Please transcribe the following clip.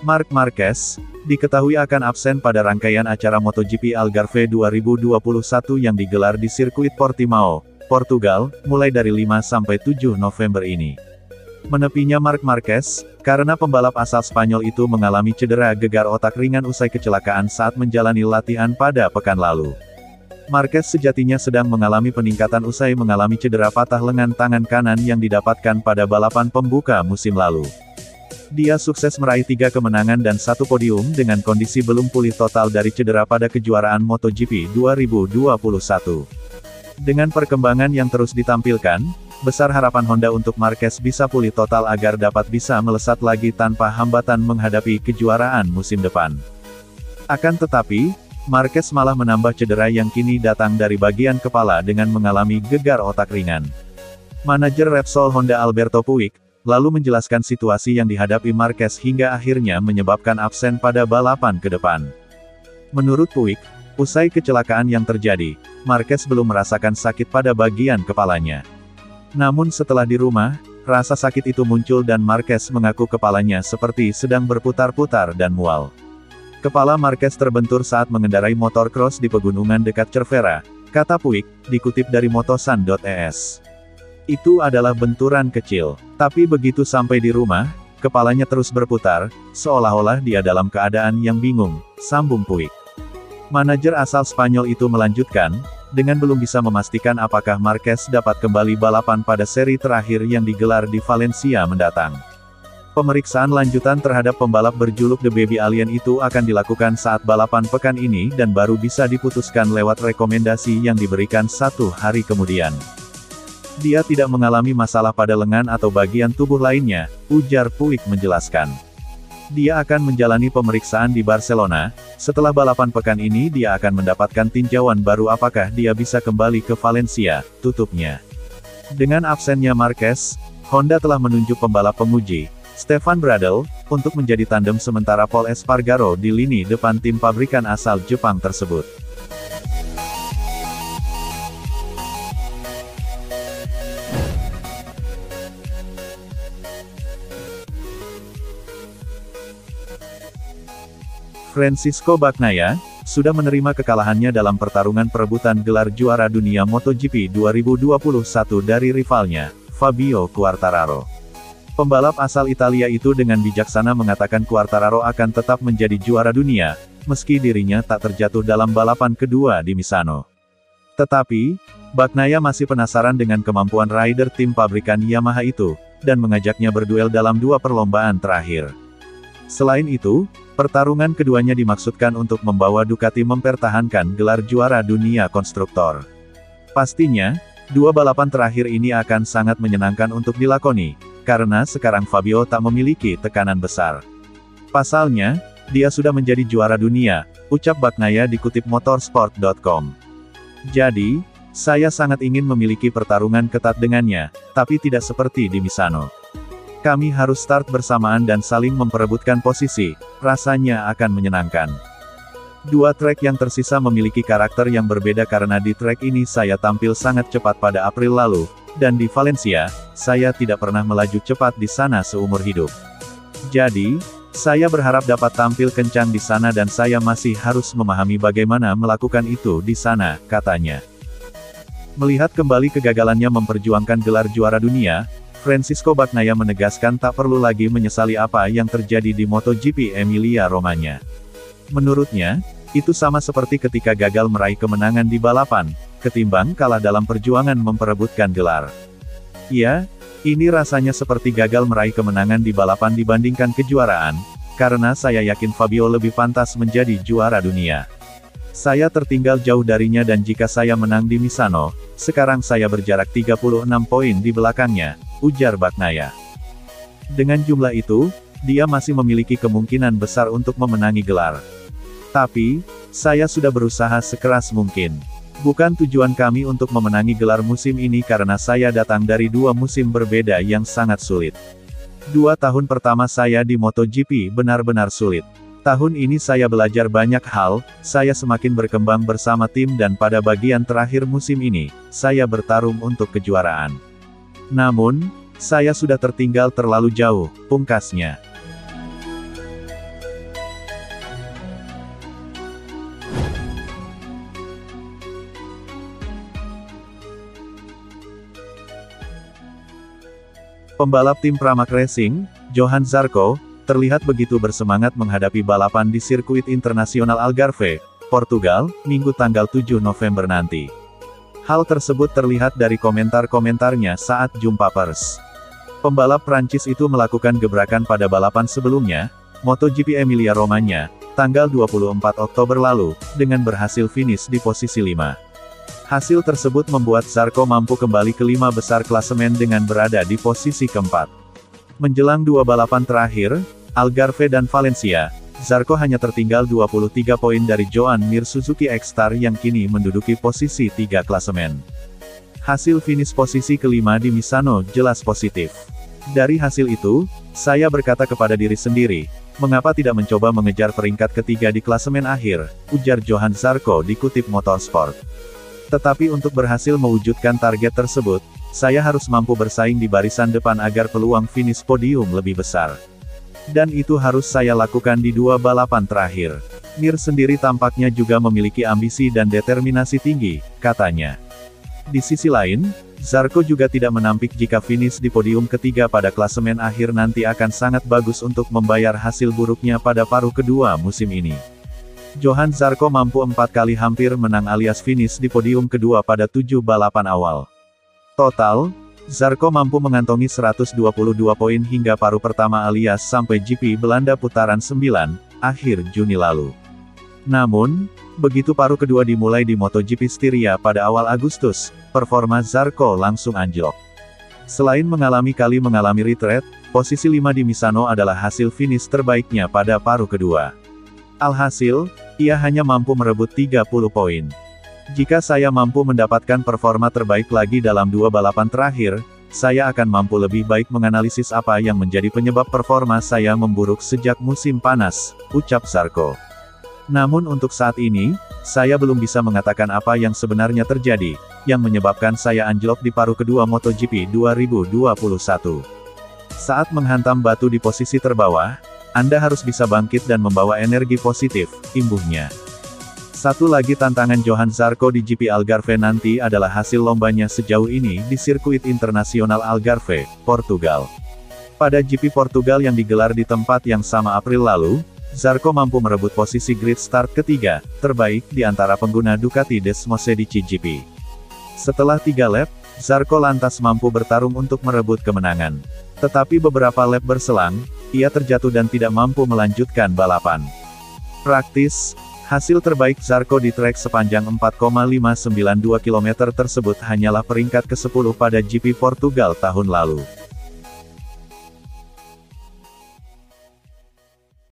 Marc Marquez, diketahui akan absen pada rangkaian acara MotoGP Algarve 2021 yang digelar di sirkuit Portimao, Portugal, mulai dari 5–7 November ini. Menepinya Marc Marquez, karena pembalap asal Spanyol itu mengalami cedera gegar otak ringan usai kecelakaan saat menjalani latihan pada pekan lalu. Marquez sejatinya sedang mengalami peningkatan usai mengalami cedera patah lengan tangan kanan yang didapatkan pada balapan pembuka musim lalu. Dia sukses meraih 3 kemenangan dan 1 podium dengan kondisi belum pulih total dari cedera pada kejuaraan MotoGP 2021. Dengan perkembangan yang terus ditampilkan, besar harapan Honda untuk Marquez bisa pulih total agar dapat bisa melesat lagi tanpa hambatan menghadapi kejuaraan musim depan. Akan tetapi, Marquez malah menambah cedera yang kini datang dari bagian kepala dengan mengalami gegar otak ringan. Manajer Repsol Honda Alberto Puig lalu menjelaskan situasi yang dihadapi Marquez hingga akhirnya menyebabkan absen pada balapan ke depan. Menurut Puig, usai kecelakaan yang terjadi, Marquez belum merasakan sakit pada bagian kepalanya. Namun setelah di rumah, rasa sakit itu muncul dan Marquez mengaku kepalanya seperti sedang berputar-putar dan mual. Kepala Marquez terbentur saat mengendarai motor cross di pegunungan dekat Cervera, kata Puig, dikutip dari motosan.es. Itu adalah benturan kecil. Tapi begitu sampai di rumah, kepalanya terus berputar, seolah-olah dia dalam keadaan yang bingung, sambung Puig. Manajer asal Spanyol itu melanjutkan, dengan belum bisa memastikan apakah Marquez dapat kembali balapan pada seri terakhir yang digelar di Valencia mendatang. Pemeriksaan lanjutan terhadap pembalap berjuluk The Baby Alien itu akan dilakukan saat balapan pekan ini dan baru bisa diputuskan lewat rekomendasi yang diberikan 1 hari kemudian. Dia tidak mengalami masalah pada lengan atau bagian tubuh lainnya, ujar Puig menjelaskan. Dia akan menjalani pemeriksaan di Barcelona. Setelah balapan pekan ini dia akan mendapatkan tinjauan baru apakah dia bisa kembali ke Valencia, tutupnya. Dengan absennya Marquez, Honda telah menunjuk pembalap penguji, Stefan Bradl, untuk menjadi tandem sementara Pol Espargaro di lini depan tim pabrikan asal Jepang tersebut. Francisco Bagnaia sudah menerima kekalahannya dalam pertarungan perebutan gelar juara dunia MotoGP 2021 dari rivalnya, Fabio Quartararo. Pembalap asal Italia itu dengan bijaksana mengatakan Quartararo akan tetap menjadi juara dunia, meski dirinya tak terjatuh dalam balapan kedua di Misano. Tetapi, Bagnaia masih penasaran dengan kemampuan rider tim pabrikan Yamaha itu, dan mengajaknya berduel dalam 2 perlombaan terakhir. Selain itu, pertarungan keduanya dimaksudkan untuk membawa Ducati mempertahankan gelar juara dunia konstruktor. Pastinya, 2 balapan terakhir ini akan sangat menyenangkan untuk dilakoni, karena sekarang Fabio tak memiliki tekanan besar. Pasalnya, dia sudah menjadi juara dunia, ucap Bagnaia dikutip motorsport.com. Jadi, saya sangat ingin memiliki pertarungan ketat dengannya, tapi tidak seperti di Misano. Kami harus start bersamaan dan saling memperebutkan posisi, rasanya akan menyenangkan. 2 trek yang tersisa memiliki karakter yang berbeda karena di trek ini saya tampil sangat cepat pada April lalu, dan di Valencia, saya tidak pernah melaju cepat di sana seumur hidup. Jadi, saya berharap dapat tampil kencang di sana dan saya masih harus memahami bagaimana melakukan itu di sana, katanya. Melihat kembali kegagalannya memperjuangkan gelar juara dunia, Francisco Bagnaia menegaskan tak perlu lagi menyesali apa yang terjadi di MotoGP Emilia-Romagna. Menurutnya, itu sama seperti ketika gagal meraih kemenangan di balapan, ketimbang kalah dalam perjuangan memperebutkan gelar. Ya, ini rasanya seperti gagal meraih kemenangan di balapan dibandingkan kejuaraan, karena saya yakin Fabio lebih pantas menjadi juara dunia. Saya tertinggal jauh darinya dan jika saya menang di Misano, sekarang saya berjarak 36 poin di belakangnya, ujar Bagnaia. Dengan jumlah itu, dia masih memiliki kemungkinan besar untuk memenangi gelar. Tapi, saya sudah berusaha sekeras mungkin. Bukan tujuan kami untuk memenangi gelar musim ini karena saya datang dari 2 musim berbeda yang sangat sulit. 2 tahun pertama saya di MotoGP benar-benar sulit. Tahun ini saya belajar banyak hal, saya semakin berkembang bersama tim dan pada bagian terakhir musim ini, saya bertarung untuk kejuaraan. Namun, saya sudah tertinggal terlalu jauh, pungkasnya. Pembalap tim Pramac Racing, Johan Zarco, terlihat begitu bersemangat menghadapi balapan di sirkuit internasional Algarve, Portugal, Minggu tanggal 7 November nanti. Hal tersebut terlihat dari komentar-komentarnya saat jumpa pers. Pembalap Prancis itu melakukan gebrakan pada balapan sebelumnya, MotoGP Emilia-Romagna, tanggal 24 Oktober lalu, dengan berhasil finish di posisi 5. Hasil tersebut membuat Zarco mampu kembali ke 5 besar klasemen dengan berada di posisi keempat. Menjelang 2 balapan terakhir, Algarve dan Valencia, Zarco hanya tertinggal 23 poin dari Joan Mir Suzuki X-Star yang kini menduduki posisi 3 klasemen. Hasil finish posisi kelima di Misano jelas positif. Dari hasil itu, saya berkata kepada diri sendiri, mengapa tidak mencoba mengejar peringkat ketiga di klasemen akhir, ujar Johan Zarco dikutip Motorsport. Tetapi untuk berhasil mewujudkan target tersebut, saya harus mampu bersaing di barisan depan agar peluang finish podium lebih besar. Dan itu harus saya lakukan di 2 balapan terakhir. Mir sendiri tampaknya juga memiliki ambisi dan determinasi tinggi, katanya. Di sisi lain, Zarco juga tidak menampik jika finish di podium ketiga pada klasemen akhir nanti akan sangat bagus untuk membayar hasil buruknya pada paruh kedua musim ini. Johan Zarco mampu 4 kali hampir menang alias finish di podium kedua pada 7 balapan awal. Total, Zarco mampu mengantongi 122 poin hingga paruh pertama alias sampai GP Belanda putaran 9, akhir Juni lalu. Namun, begitu paruh kedua dimulai di MotoGP Styria pada awal Agustus, performa Zarco langsung anjlok. Selain mengalami retret, posisi 5 di Misano adalah hasil finish terbaiknya pada paruh kedua. Alhasil, ia hanya mampu merebut 30 poin. Jika saya mampu mendapatkan performa terbaik lagi dalam 2 balapan terakhir, saya akan mampu lebih baik menganalisis apa yang menjadi penyebab performa saya memburuk sejak musim panas, ucap Zarco. Namun untuk saat ini, saya belum bisa mengatakan apa yang sebenarnya terjadi, yang menyebabkan saya anjlok di paruh kedua MotoGP 2021. Saat menghantam batu di posisi terbawah, Anda harus bisa bangkit dan membawa energi positif, imbuhnya. Satu lagi tantangan Johan Zarco di GP Algarve nanti adalah hasil lombanya sejauh ini di sirkuit internasional Algarve, Portugal. Pada GP Portugal yang digelar di tempat yang sama April lalu, Zarco mampu merebut posisi grid start ketiga, terbaik di antara pengguna Ducati Desmosedici GP. Setelah 3 lap, Zarco lantas mampu bertarung untuk merebut kemenangan. Tetapi beberapa lap berselang, ia terjatuh dan tidak mampu melanjutkan balapan. Praktis, hasil terbaik Zarco di trek sepanjang 4,592 km tersebut hanyalah peringkat ke-10 pada GP Portugal tahun lalu.